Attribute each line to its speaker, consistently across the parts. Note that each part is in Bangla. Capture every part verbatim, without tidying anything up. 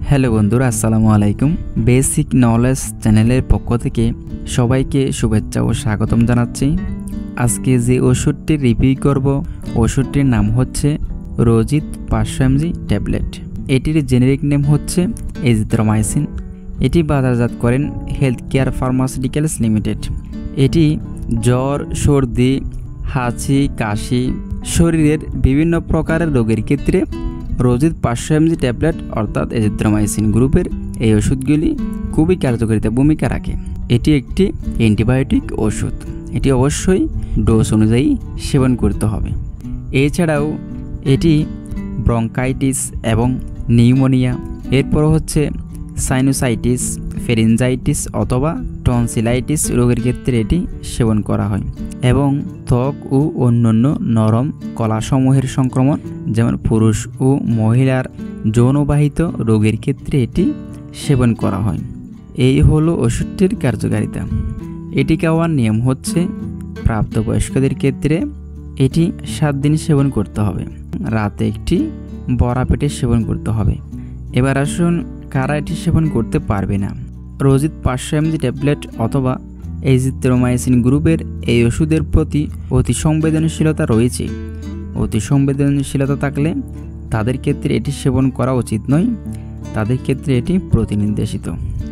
Speaker 1: হ্যালো বন্ধুরা, আসসালামু আলাইকুম। বেসিক নলেজ চ্যানেলের পক্ষ থেকে সবাইকে শুভেচ্ছা ও স্বাগতম জানাচ্ছি। আজকে যে ওষুধটি রিভিউ করব, ওষুধটির নাম হচ্ছে রোজিত পাঁচশো এমজি ট্যাবলেট। এটির জেনেরিক নেম হচ্ছে এজিথ্রোমাইসিন। এটি বাজারজাত করেন হেলথ কেয়ার ফার্মাসিউটিক্যালস লিমিটেড। এটি জ্বর, সর্দি, হাঁচি, কাশি, শরীরের বিভিন্ন প্রকারের রোগের ক্ষেত্রে রোজিত পাঁচশো এমজি ট্যাবলেট অর্থাৎ এজিথ্রোমাইসিন গ্রুপের এই ওষুধগুলি খুবই কার্যকারিতা ভূমিকা রাখে। এটি একটি অ্যান্টিবায়োটিক ওষুধ। এটি অবশ্যই ডোজ অনুযায়ী সেবন করতে হবে। এছাড়াও এটি ব্রঙ্কাইটিস এবং নিউমোনিয়া, এরপর হচ্ছে সাইনোসাইটিস, ফেরিনজাইটিস অথবা টনসিলাইটিস রোগের ক্ষেত্রে এটি সেবন করা হয় এবং ত্বক ও অন্যান্য নরম কলাসমূহের সংক্রমণ যেমন পুরুষ ও মহিলার যৌনবাহিত রোগের ক্ষেত্রে এটি সেবন করা হয়। এই হলো ওষুধটির কার্যকারিতা। এটি খাওয়ার নিয়ম হচ্ছে প্রাপ্তবয়স্কদের ক্ষেত্রে এটি সাত দিন সেবন করতে হবে। রাতে একটি বড়া পেটে সেবন করতে হবে। এবার আসুন, কারা এটি সেবন করতে পারবে না। রোজিত পাঁচশো এমজি ট্যাবলেট অথবা এজিথ্রোমাইসিন গ্রুপের এই ওষুধের প্রতি অতি সংবেদনশীলতা রয়েছে। অতি সংবেদনশীলতা থাকলে তাদের ক্ষেত্রে এটি সেবন করা উচিত নয়। তাদের ক্ষেত্রে এটি প্রতিনির্দেশিত।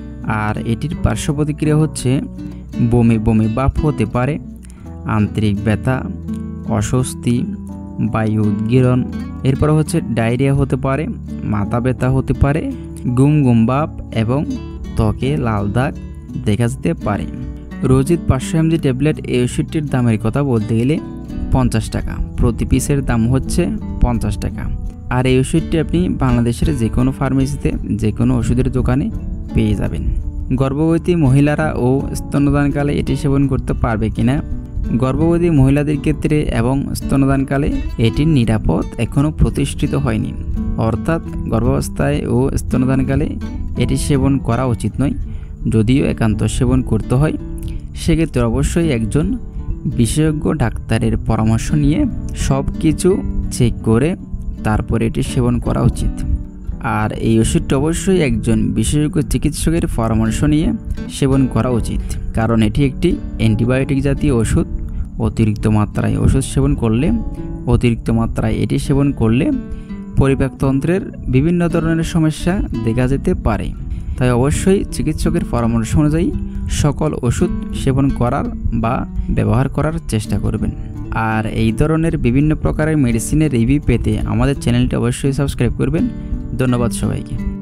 Speaker 1: আর এটির পার্শ্ব প্রতিক্রিয়া হচ্ছে বমি বমি ভাব হতে পারে, আন্তরিক ব্যথা, অস্বস্তি, বায়ু উদ্গীরণ, এরপর হচ্ছে ডায়রিয়া হতে পারে, মাথা ব্যথা হতে পারে, গুম গুম ভাব এবং ত্বকে লাল দাগ দেখা যেতে পারে। রোজিত পাঁচশো এমজি ট্যাবলেট এই ওষুধটির দামের কথা বলতে গেলে পঞ্চাশ টাকা। প্রতি পিসের দাম হচ্ছে পঞ্চাশ টাকা। আর এই ওষুধটি আপনি বাংলাদেশের যে কোনো ফার্মেসিতে, যে কোনো ওষুধের দোকানে পেয়ে যাবেন। গর্ভবতী মহিলারা ও স্তন্যদানকালে এটি সেবন করতে পারবে কিনা? গর্ভবতী মহিলাদের ক্ষেত্রে এবং স্তন্যদানকালে এটির নিরাপদ এখনও প্রতিষ্ঠিত হয়নি। অর্থাৎ গর্ভাবস্থায় ও স্তন্যদানকালে এটি সেবন করা উচিত নয়। যদিও একান্ত সেবন করতে হয়, সেক্ষেত্রে অবশ্যই একজন বিশেষজ্ঞ ডাক্তারের পরামর্শ নিয়ে সব কিছু চেক করে তারপরে এটি সেবন করা উচিত। আর এই ওষুধটি অবশ্যই একজন বিশেষজ্ঞ চিকিৎসকের পরামর্শ নিয়ে সেবন করা উচিত, কারণ এটি একটি অ্যান্টিবায়োটিক জাতীয় ওষুধ। অতিরিক্ত মাত্রায় ওষুধ সেবন করলে অতিরিক্ত মাত্রায় এটি সেবন করলে পরিপাকতন্ত্রের বিভিন্ন ধরনের সমস্যা দেখা যেতে পারে। তাই অবশ্যই চিকিৎসকের পরামর্শ অনুযায়ী সকল ওষুধ সেবন করার বা ব্যবহার করার চেষ্টা করবেন। আর এই ধরনের বিভিন্ন প্রকারের মেডিসিনের রিভিউ পেতে আমাদের চ্যানেলটি অবশ্যই সাবস্ক্রাইব করবেন। ধন্যবাদ সবাইকে।